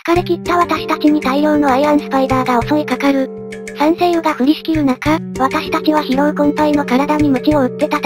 疲れ切った私たちに大量のアイアンスパイダーが襲いかかる。三星雨が降りしきる中、私たちは疲労困憊の体に鞭を打って戦った。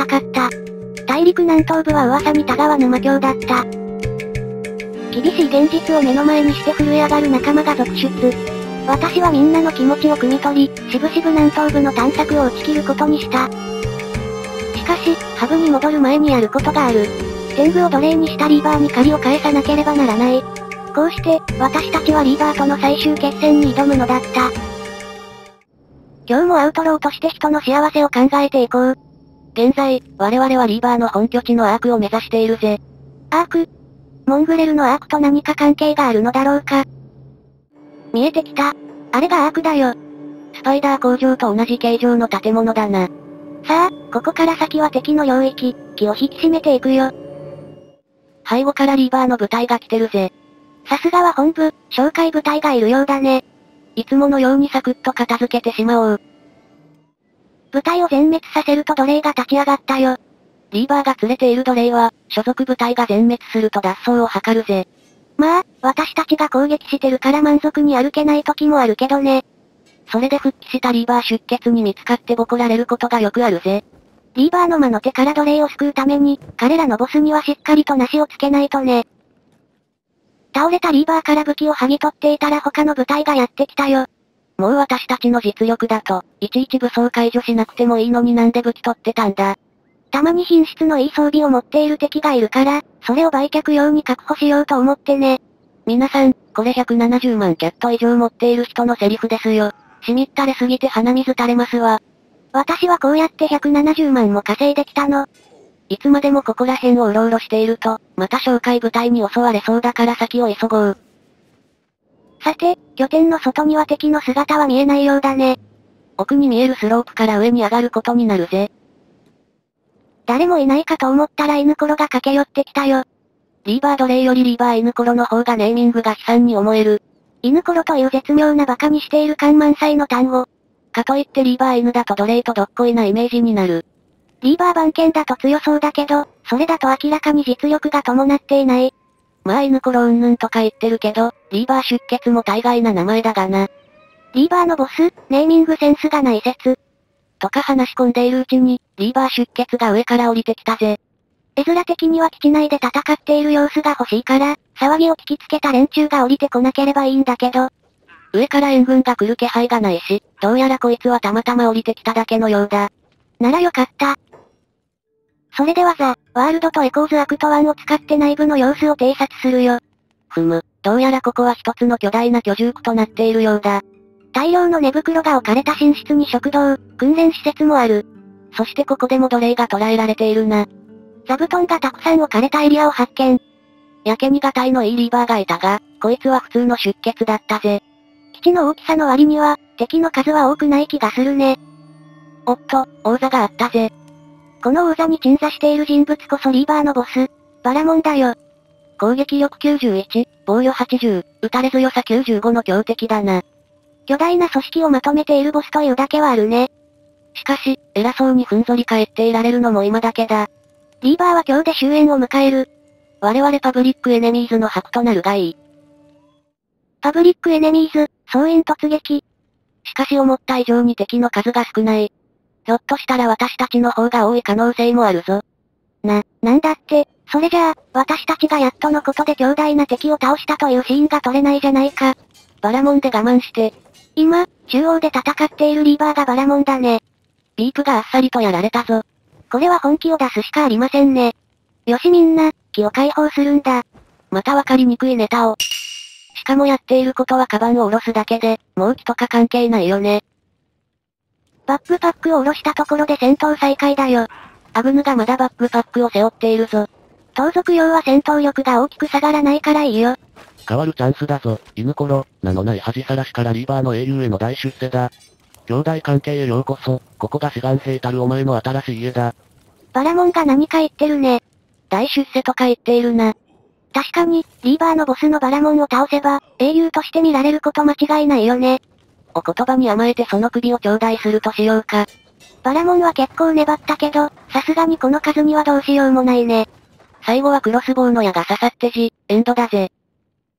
大陸南東部は噂にたがわぬ魔境だった。厳しい現実を目の前にして震え上がる仲間が続出。私はみんなの気持ちを汲み取り、しぶしぶ南東部の探索を打ち切ることにした。しかし、ハブに戻る前にやることがある。天狗を奴隷にしたリーバーに借りを返さなければならない。こうして、私たちはリーバーとの最終決戦に挑むのだった。今日もアウトローとして人の幸せを考えていこう。 現在、我々はリーバーの本拠地のアークを目指しているぜ。 アーク？モングレルのアークと何か関係があるのだろうか。見えてきた。あれがアークだよ。 スパイダー工場と同じ形状の建物だな。 さあ、ここから先は敵の領域、気を引き締めていくよ。 背後からリーバーの部隊が来てるぜ。 さすがは本部、哨戒部隊がいるようだね。 いつものようにサクッと片付けてしまおう。 部隊を全滅させると奴隷が立ち上がったよ。 リーバーが連れている奴隷は、所属部隊が全滅すると脱走を図るぜ。 まあ、私たちが攻撃してるから満足に歩けない時もあるけどね。 それで復帰したリーバー出血に見つかってボコられることがよくあるぜ。 リーバーの魔の手から奴隷を救うために、彼らのボスにはしっかりとなしをつけないとね。倒れたリーバーから武器を剥ぎ取っていたら他の部隊がやってきたよ。 もう私たちの実力だと、いちいち武装解除しなくてもいいのになんで武器取ってたんだ。 たまに品質のいい装備を持っている敵がいるから、それを売却用に確保しようと思ってね。 皆さん、これ170万キャット以上持っている人のセリフですよ。しみったれすぎて鼻水垂れますわ。 私はこうやって170万も稼いできたの。 いつまでもここら辺をうろうろしていると、また哨戒部隊に襲われそうだから先を急ごう。 さて、拠点の外には敵の姿は見えないようだね。 奥に見えるスロープから上に上がることになるぜ。 誰もいないかと思ったら犬コロが駆け寄ってきたよ。 リーバー奴隷よりリーバー犬コロの方がネーミングが悲惨に思える。 犬コロという絶妙な馬鹿にしている感満載の単語。 かといってリーバー犬だと奴隷とどっこいなイメージになる。 リーバー番犬だと強そうだけど、それだと明らかに実力が伴っていない。 まあ犬コロうんぬんとか言ってるけど、リーバー出血も大概な名前だがな。 リーバーのボス、ネーミングセンスがない説。 とか話し込んでいるうちに、リーバー出血が上から降りてきたぜ。 絵面的には基地内で戦っている様子が欲しいから、騒ぎを聞きつけた連中が降りてこなければいいんだけど。 上から援軍が来る気配がないし、どうやらこいつはたまたま降りてきただけのようだ。 ならよかった。それではザ・ワールドとエコーズアクト1を使って内部の様子を偵察するよ。 どうやらここは一つの巨大な居住区となっているようだ。 大量の寝袋が置かれた寝室に食堂、訓練施設もある。 そしてここでも奴隷が捕らえられているな。 座布団がたくさん置かれたエリアを発見。 やけにがたいのいいリーバーがいたが、こいつは普通の出血だったぜ。 基地の大きさの割には、敵の数は多くない気がするね。 おっと、王座があったぜ。 この王座に鎮座している人物こそリーバーのボス、バラモンだよ。 攻撃力91、防御80、撃たれ強さ95の強敵だな。 巨大な組織をまとめているボスというだけはあるね。 しかし、偉そうにふんぞり返っていられるのも今だけだ。 リーバーは今日で終焉を迎える。 我々パブリックエネミーズの核となるがいい。 パブリックエネミーズ、総員突撃。 しかし思った以上に敵の数が少ない。ひょっとしたら私たちの方が多い可能性もあるぞ。 なんだって、それじゃあ、私たちがやっとのことで強大な敵を倒したというシーンが撮れないじゃないか。 バラモンで我慢して。 今、中央で戦っているリーバーがバラモンだね。 ピープがあっさりとやられたぞ。 これは本気を出すしかありませんね。よしみんな、気を解放するんだ。 またわかりにくいネタを。しかもやっていることはカバンを下ろすだけで、もう気とか関係ないよね。 バックパックを下ろしたところで戦闘再開だよ。 アグヌがまだバックパックを背負っているぞ。 盗賊用は戦闘力が大きく下がらないからいいよ。 変わるチャンスだぞ、犬コロ、名のない恥さらしからリーバーの英雄への大出世だ。兄弟関係へようこそ、ここが志願兵たるお前の新しい家だ。 バラモンが何か言ってるね。 大出世とか言っているな。 確かに、リーバーのボスのバラモンを倒せば、英雄として見られること間違いないよね。 お言葉に甘えてその首を頂戴するとしようか。 バラモンは結構粘ったけど、さすがにこの数にはどうしようもないね。 最後はクロスボウの矢が刺さってエンドだぜ。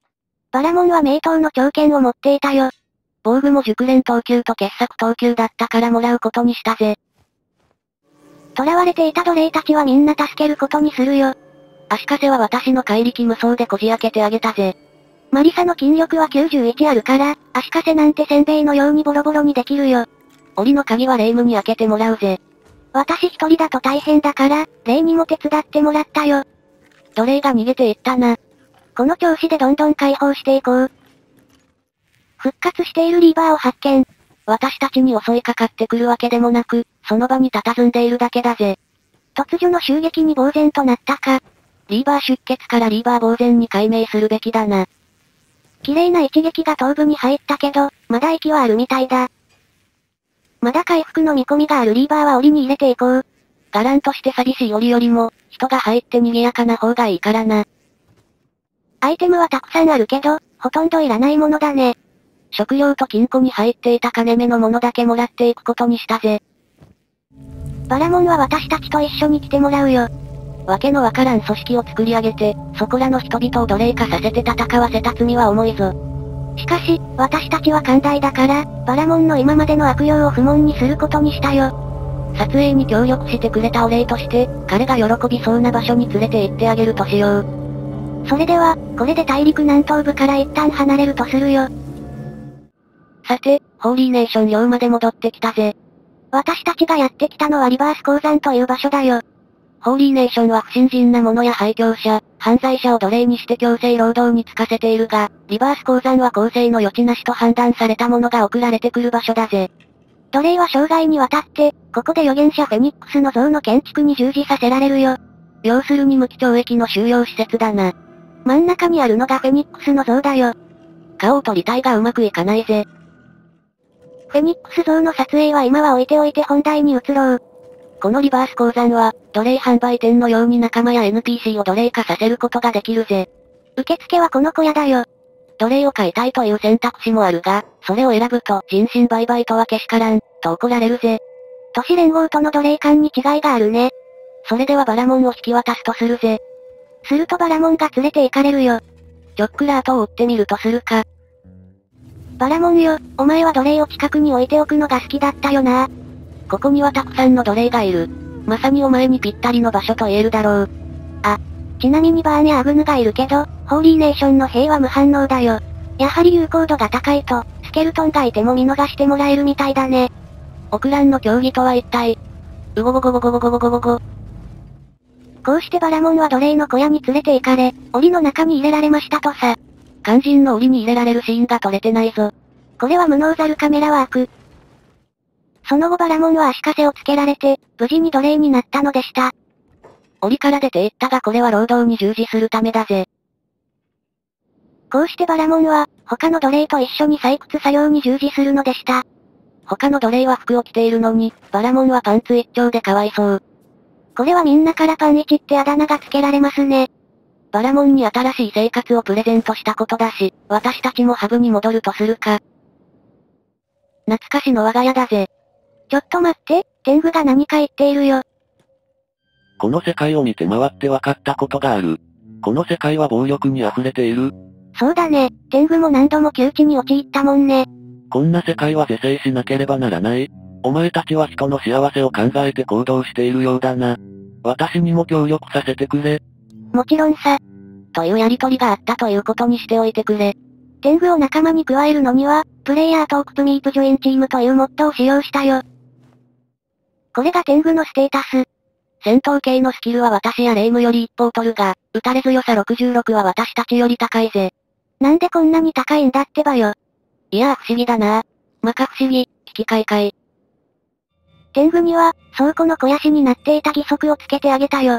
バラモンは名刀の長剣を持っていたよ。 防具も熟練等級と傑作等級だったからもらうことにしたぜ。 囚われていた奴隷たちはみんな助けることにするよ。 足かせは私の怪力無双でこじ開けてあげたぜ。 マリサの筋力は91あるから、足かせなんてせんべいのようにボロボロにできるよ。 檻の鍵はレイムに開けてもらうぜ。 私一人だと大変だから、レイにも手伝ってもらったよ。 奴隷が逃げていったな。 この調子でどんどん解放していこう。復活しているリーバーを発見。 私たちに襲いかかってくるわけでもなく、その場に佇んでいるだけだぜ。 突如の襲撃に呆然となったか。 リーバー出血からリーバー呆然に改名するべきだな。 綺麗な一撃が頭部に入ったけど、まだ息はあるみたいだ。まだ回復の見込みがあるリーバーは檻に入れていこう。 ガランとして寂しい檻よりも、人が入って賑やかな方がいいからな。 アイテムはたくさんあるけど、ほとんどいらないものだね。 食料と金庫に入っていた金目のものだけもらっていくことにしたぜ。 バラモンは私たちと一緒に来てもらうよ。 わけのわからん組織を作り上げて、そこらの人々を奴隷化させて戦わせた罪は重いぞ。 しかし、私たちは寛大だから、バラモンの今までの悪用を不問にすることにしたよ。 撮影に協力してくれたお礼として、彼が喜びそうな場所に連れて行ってあげるとしよう。 それでは、これで大陸南東部から一旦離れるとするよ。 さて、ホーリーネーション領まで戻ってきたぜ。 私たちがやってきたのはリバース鉱山という場所だよ。 ホーリーネーションは不信心な者や廃墟者、犯罪者を奴隷にして強制労働に就かせているが、リバース鉱山は公正の余地なしと判断された者が送られてくる場所だぜ。 奴隷は生涯にわたって、ここで預言者フェニックスの像の建築に従事させられるよ。 要するに無期懲役の収容施設だな。 真ん中にあるのがフェニックスの像だよ。 顔と履体がうまくいかないぜ。 フェニックス像の撮影は今は置いておいて本題に移ろう。 このリバース鉱山は、奴隷販売店のように仲間や NPC を奴隷化させることができるぜ。 受付はこの小屋だよ。 奴隷を買いたいという選択肢もあるが、それを選ぶと人身売買とはけしからん、と怒られるぜ。 都市連合との奴隷間に違いがあるね。 それではバラモンを引き渡すとするぜ。 するとバラモンが連れて行かれるよ。 ちょっくら後を追ってみるとするか。 バラモンよ、お前は奴隷を近くに置いておくのが好きだったよな。 ここにはたくさんの奴隷がいる。まさにお前にぴったりの場所と言えるだろう。 あ、ちなみにバーンやアグヌがいるけど、ホーリーネーションの兵は無反応だよ。やはり有効度が高いと、スケルトンがいても見逃してもらえるみたいだね。 オクランの競技とは一体。うごごごごごごごごごごご。 こうしてバラモンは奴隷の小屋に連れて行かれ、檻の中に入れられましたとさ。 肝心の檻に入れられるシーンが撮れてないぞ。 これは無能ザルカメラワーク。その後バラモンは足かせをつけられて、無事に奴隷になったのでした。 檻から出て行ったがこれは労働に従事するためだぜ。 こうしてバラモンは、他の奴隷と一緒に採掘作業に従事するのでした。 他の奴隷は服を着ているのに、バラモンはパンツ一丁でかわいそう。 これはみんなからパンイチってあだ名がつけられますね。 バラモンに新しい生活をプレゼントしたことだし、私たちもハブに戻るとするか。懐かしの我が家だぜ。 ちょっと待って、天狗が何か言っているよ。 この世界を見て回って分かったことがある。この世界は暴力に溢れている。 そうだね、天狗も何度も窮地に陥ったもんね。 こんな世界は是正しなければならない。お前たちは人の幸せを考えて行動しているようだな。私にも協力させてくれ。 もちろんさ。 というやりとりがあったということにしておいてくれ。 天狗を仲間に加えるのには、プレイヤートークとミープジョインチームというモットーを使用したよ。これが天狗のステータス。 戦闘系のスキルは私やレイムより一歩取るが、撃たれ強さ66は私たちより高いぜ。 なんでこんなに高いんだってばよ。 いやー不思議だな。まか不思議、引き換えかい。 天狗には、倉庫の肥やしになっていた義足をつけてあげたよ。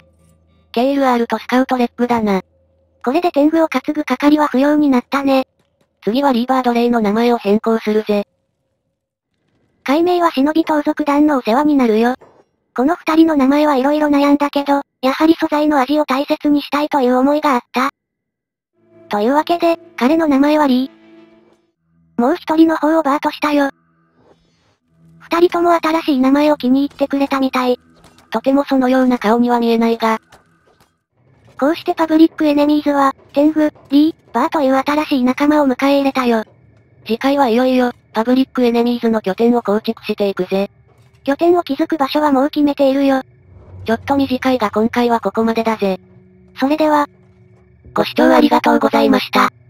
KLR とスカウトレッグだな。 これで天狗を担ぐ係は不要になったね。 次はリーバー奴隷の名前を変更するぜ。 改名は忍び盗賊団のお世話になるよ。この二人の名前はいろいろ悩んだけど、やはり素材の味を大切にしたいという思いがあった。というわけで、彼の名前はリー。もう一人の方をバーとしたよ。二人とも新しい名前を気に入ってくれたみたい。 とてもそのような顔には見えないが。 こうしてパブリックエネミーズは、テング、リー、バーという新しい仲間を迎え入れたよ。 次回はいよいよ、パブリックエネミーズの拠点を構築していくぜ。 拠点を築く場所はもう決めているよ。 ちょっと短いが今回はここまでだぜ。 それでは、 ご視聴ありがとうございました。